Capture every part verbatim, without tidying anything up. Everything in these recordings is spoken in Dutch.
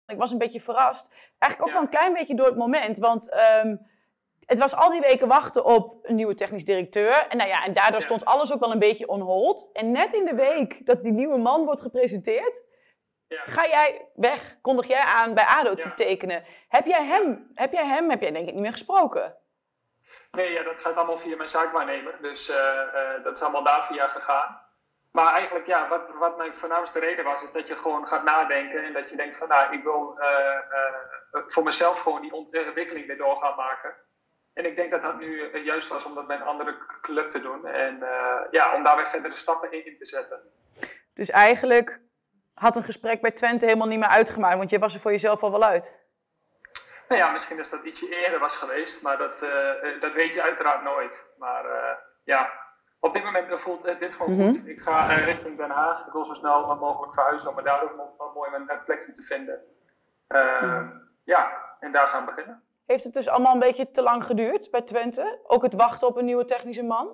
Ik was een beetje verrast. Eigenlijk ook Ja. wel een klein beetje door het moment. Want um, het was al die weken wachten op een nieuwe technisch directeur. En, nou ja, en daardoor Ja. stond alles ook wel een beetje on hold. En net in de week dat die nieuwe man wordt gepresenteerd... Ja. Ga jij weg, kondig jij aan bij ADO te Ja. tekenen. Heb jij hem, heb jij hem, heb jij denk ik niet meer gesproken? Nee, ja, dat gaat allemaal via mijn zaakwaarnemer. Dus uh, uh, dat is allemaal daar via gegaan. Maar eigenlijk, ja, wat, wat mijn voornaamste reden was, is dat je gewoon gaat nadenken. En dat je denkt van, nou, ik wil uh, uh, voor mezelf gewoon die ontwikkeling weer door gaan maken. En ik denk dat dat nu uh, juist was om dat bij een andere club te doen. En uh, ja, om daar weer verdere stappen in, in te zetten. Dus eigenlijk had een gesprek bij Twente helemaal niet meer uitgemaakt, want je was er voor jezelf al wel uit. Nou ja, misschien is dat ietsje eerder was geweest, maar dat, uh, dat weet je uiteraard nooit. Maar uh, ja, op dit moment voelt uh, dit gewoon mm-hmm. goed. Ik ga uh, richting Den Haag. Ik wil zo snel mogelijk verhuizen om daar ook mo- mooi mijn plekje te vinden. Uh, mm. Ja, en daar gaan we beginnen. Heeft het dus allemaal een beetje te lang geduurd bij Twente? Ook het wachten op een nieuwe technische man?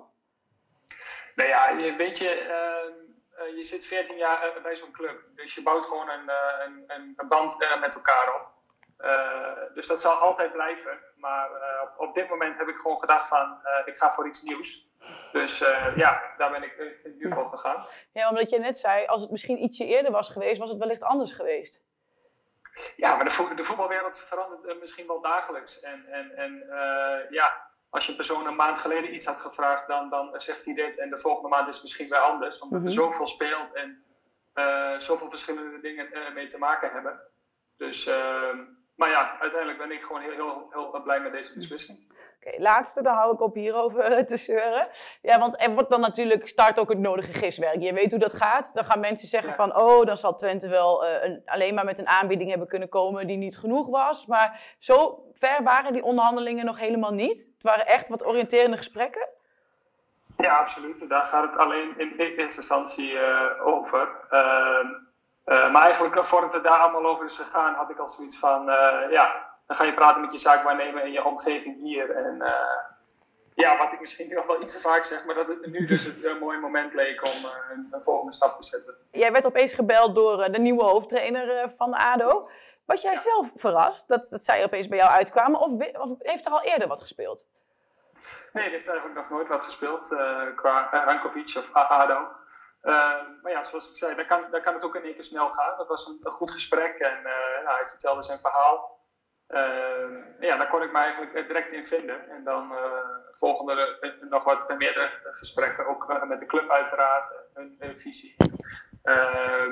Nou ja, weet je... Uh, Uh, je zit veertien jaar uh, bij zo'n club, dus je bouwt gewoon een, uh, een, een band uh, met elkaar op. Uh, dus dat zal altijd blijven. Maar uh, op, op dit moment heb ik gewoon gedacht van, uh, ik ga voor iets nieuws. Dus uh, ja, daar ben ik uh, nu voor gegaan. Ja, omdat je net zei, als het misschien ietsje eerder was geweest, was het wellicht anders geweest. Ja, maar de, vo- de voetbalwereld verandert uh, misschien wel dagelijks. En, en, en uh, ja... Als je een persoon een maand geleden iets had gevraagd, dan, dan zegt hij dit. En de volgende maand is het misschien weer anders. Omdat mm-hmm. er zoveel speelt en uh, zoveel verschillende dingen uh, mee te maken hebben. Dus, uh, maar ja, uiteindelijk ben ik gewoon heel, heel, heel blij met deze beslissing. Oké, okay, laatste, dan hou ik op hierover te zeuren. Ja, want er wordt dan natuurlijk, start ook het nodige giswerk. Je weet hoe dat gaat. Dan gaan mensen zeggen ja. van, oh, dan zal Twente wel uh, een, alleen maar met een aanbieding hebben kunnen komen die niet genoeg was. Maar zo ver waren die onderhandelingen nog helemaal niet. Het waren echt wat oriënterende gesprekken. Ja, absoluut. Daar gaat het alleen in eerste instantie uh, over. Uh, uh, maar eigenlijk, voordat het daar allemaal over is gegaan, had ik al zoiets van, uh, ja... Dan ga je praten met je zaakwaarnemer in je omgeving hier. En uh, ja, wat ik misschien nog wel iets te vaak zeg, maar dat het nu dus het een mooi moment leek om uh, een volgende stap te zetten. Jij werd opeens gebeld door uh, de nieuwe hoofdtrainer uh, van ADO. Was jij ja. zelf verrast dat, dat zij opeens bij jou uitkwamen? Of, of heeft er al eerder wat gespeeld? Nee, er heeft eigenlijk nog nooit wat gespeeld uh, qua uh, Rankovic of ADO. Uh, maar ja, zoals ik zei, daar kan, daar kan het ook in één keer snel gaan. Dat was een, een goed gesprek en uh, nou, hij vertelde zijn verhaal. Uh, ja, daar kon ik me eigenlijk direct in vinden. En dan uh, volgden er uh, nog wat meerdere gesprekken, ook uh, met de club uiteraard, hun, hun visie. Uh,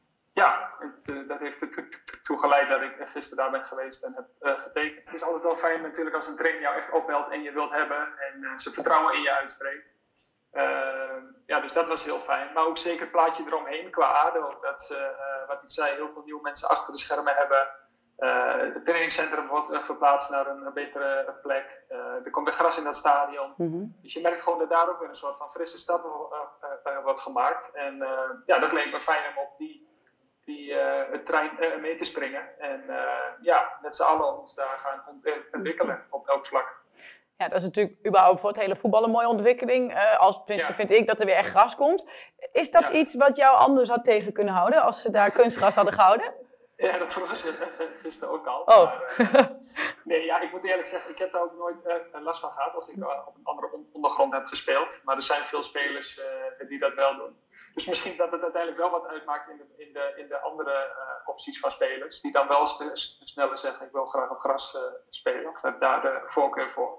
ja, het, uh, dat heeft ertoe geleid dat ik gisteren daar ben geweest en heb uh, getekend. Het is altijd wel fijn natuurlijk als een trainer jou echt opbelt en je wilt hebben en uh, ze vertrouwen in je uitspreekt. Uh, ja, dus dat was heel fijn. Maar ook zeker het plaatje eromheen qua ADO. Dat ze, uh, wat ik zei, heel veel nieuwe mensen achter de schermen hebben. Uh, het trainingscentrum wordt uh, verplaatst naar een, een betere plek. Uh, er komt weer gras in dat stadion. Mm-hmm. Dus je merkt gewoon dat daar ook weer een soort van frisse stap uh, uh, uh, wordt gemaakt. En uh, ja, dat leek me fijn om op die, die uh, trein uh, mee te springen. En uh, ja, met z'n allen ons daar gaan ontwikkelen op elk vlak. Ja, dat is natuurlijk überhaupt voor het hele voetbal een mooie ontwikkeling. Uh, als, tenminste ja. vind ik dat er weer echt gras komt. Is dat ja. iets wat jou anders had tegen kunnen houden als ze daar kunstgras hadden gehouden? Ja, dat vroegen ze gisteren ook al. Oh. Maar, uh, nee, ja, ik moet eerlijk zeggen, ik heb daar ook nooit uh, last van gehad als ik uh, op een andere on- ondergrond heb gespeeld. Maar er zijn veel spelers uh, die dat wel doen. Dus misschien dat het uiteindelijk wel wat uitmaakt in de, in de, in de andere uh, opties van spelers. Die dan wel sp- sneller zeggen, ik wil graag op gras uh, spelen. Of heb daar de voorkeur voor.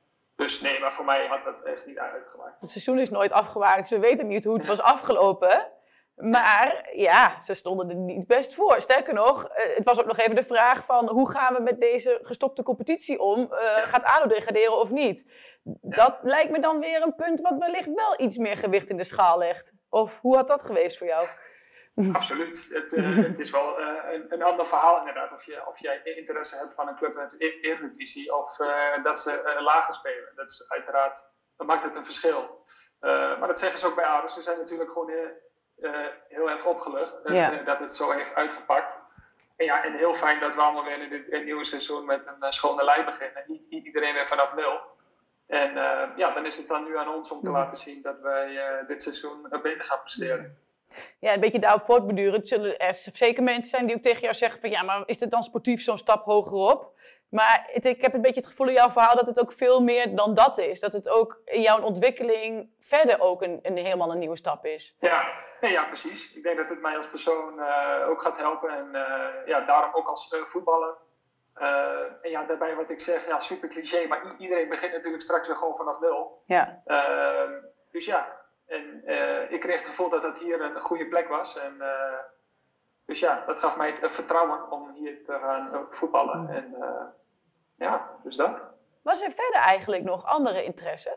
Dus nee, maar voor mij had dat echt niet uitgemaakt. Het seizoen is nooit afgemaakt, dus we weten niet hoe het ja. was afgelopen. Maar ja, ze stonden er niet best voor. Sterker nog, het was ook nog even de vraag van hoe gaan we met deze gestopte competitie om? Uh, ja. Gaat ADO degraderen of niet? Ja. Dat lijkt me dan weer een punt wat wellicht wel iets meer gewicht in de schaal legt. Of hoe had dat geweest voor jou? Absoluut. Het, uh, het is wel uh, een, een ander verhaal inderdaad. Of, je, of jij interesse hebt van een club met de Eredivisie of uh, dat ze uh, lager spelen. Dat is uiteraard, dat maakt het een verschil. Uh, maar dat zeggen ze ook bij ADO. Ze zijn natuurlijk gewoon uh, uh, heel erg opgelucht uh, ja. uh, dat het zo heeft uitgepakt. En, ja, en heel fijn dat we allemaal weer in dit in nieuwe seizoen met een uh, schone lei beginnen. I- iedereen weer vanaf nul. En uh, ja, dan is het dan nu aan ons om te laten zien dat wij uh, dit seizoen uh, beter gaan presteren. Ja, een beetje daarop voortbedurend zullen er zeker mensen zijn die ook tegen jou zeggen van ja, maar is het dan sportief zo'n stap hogerop? Maar het, ik heb een beetje het gevoel in jouw verhaal dat het ook veel meer dan dat is. Dat het ook in jouw ontwikkeling verder ook een, een helemaal een nieuwe stap is. Ja, nee, ja, precies. Ik denk dat het mij als persoon uh, ook gaat helpen. En uh, ja, daarom ook als uh, voetballer. Uh, en ja, daarbij wat ik zeg, ja, super cliché. Maar i- iedereen begint natuurlijk straks weer gewoon vanaf nul. Ja. Uh, dus ja, en uh, ik kreeg het gevoel dat dat hier een goede plek was. En, uh, dus ja, dat gaf mij het uh, vertrouwen om hier te gaan uh, voetballen. Mm. En uh, ja, dus dat. Was er verder eigenlijk nog andere interesse?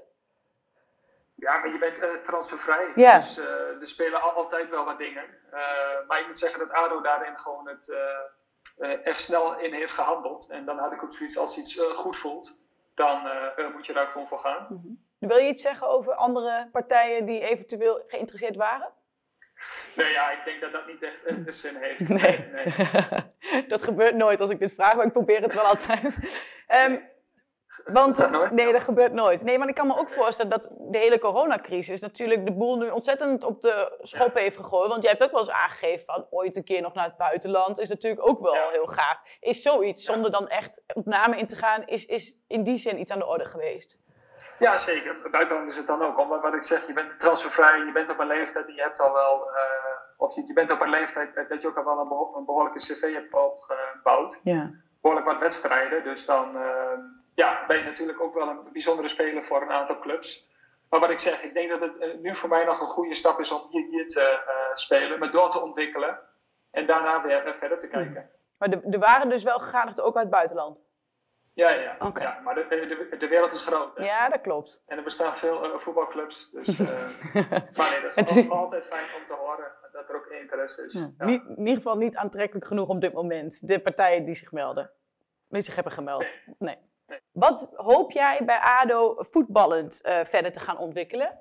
Ja, maar je bent uh, transfervrij. Ja. Dus uh, er spelen altijd wel wat dingen. Uh, maar ik moet zeggen dat ADO daarin gewoon het uh, uh, echt snel in heeft gehandeld. En dan had ik ook zoiets, als iets uh, goed voelt, dan uh, uh, moet je daar gewoon voor gaan. Mm-hmm. Wil je iets zeggen over andere partijen die eventueel geïnteresseerd waren? Nee, ja, ik denk dat dat niet echt een zin heeft. Nee. nee, nee. Dat gebeurt nooit als ik dit vraag, maar ik probeer het wel altijd. um, Want, dat nooit? nee, dat gebeurt nooit. Nee, maar ik kan me ook voorstellen dat de hele coronacrisis natuurlijk de boel nu ontzettend op de schop ja. heeft gegooid. Want jij hebt ook wel eens aangegeven van ooit een keer nog naar het buitenland. Is natuurlijk ook wel ja. heel gaaf. Is zoiets, zonder dan echt op namen in te gaan, is, is in die zin iets aan de orde geweest? Ja, zeker. Buitenland is het dan ook. Omdat wat ik zeg, je bent transfervrij, je bent op een leeftijd en je hebt al wel... Uh, of je, je bent op een leeftijd dat je ook al wel een, beho- een behoorlijke cv hebt opgebouwd. Ja. Behoorlijk wat wedstrijden. Dus dan... Uh, Ja, ben je natuurlijk ook wel een bijzondere speler voor een aantal clubs. Maar wat ik zeg, ik denk dat het uh, nu voor mij nog een goede stap is om hier, hier te uh, spelen, me door te ontwikkelen en daarna weer uh, verder te kijken. Maar er, er waren dus wel gegadigden ook uit het buitenland? Ja, ja. Okay. ja maar de, de, de wereld is groot. Hè? Ja, dat klopt. En er bestaan veel uh, voetbalclubs. Dus, uh, maar nee, dat is, is altijd fijn om te horen dat er ook interesse is. Ja. Ja. Niet, in ieder geval niet aantrekkelijk genoeg op dit moment, de partijen die zich melden. Die zich hebben gemeld. Nee. nee. Nee. Wat hoop jij bij ADO voetballend uh, verder te gaan ontwikkelen?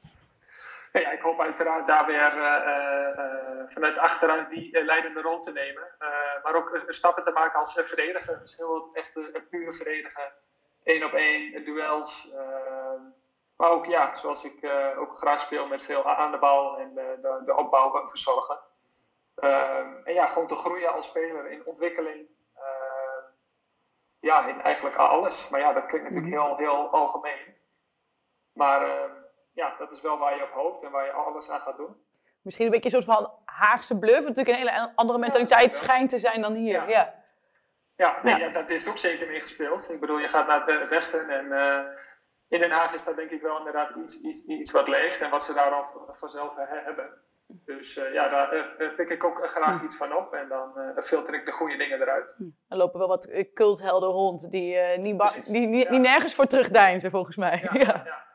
Ja, ik hoop uiteraard daar weer uh, uh, vanuit achteruit die uh, leidende rol te nemen. Uh, maar ook uh, stappen te maken als uh, verdediger. Misschien wel het echt uh, pure verdedigen. Eén op één, duels. Uh, maar ook, ja, zoals ik uh, ook graag speel met veel aan de bal en uh, de, de opbouw verzorgen. Uh, en ja, gewoon te groeien als speler in ontwikkeling. Ja, in eigenlijk alles. Maar ja, dat klinkt natuurlijk heel, heel algemeen. Maar uh, ja, dat is wel waar je op hoopt en waar je alles aan gaat doen. Misschien een beetje een soort van Haagse bluff. Natuurlijk een hele andere mentaliteit ja, schijnt te zijn dan hier. Ja, ja. ja, nee, ja. ja dat heeft ook zeker meegespeeld. Ik bedoel, je gaat naar het westen en uh, in Den Haag is dat denk ik wel inderdaad iets, iets, iets wat leeft en wat ze daar al vanzelf hebben. Dus uh, ja, daar uh, pik ik ook graag iets van op en dan uh, filter ik de goede dingen eruit. Er lopen wel wat culthelden rond die, uh, niet, ba- die, die, ja. die nergens voor terugdeinzen volgens mij. Ja, ja. ja.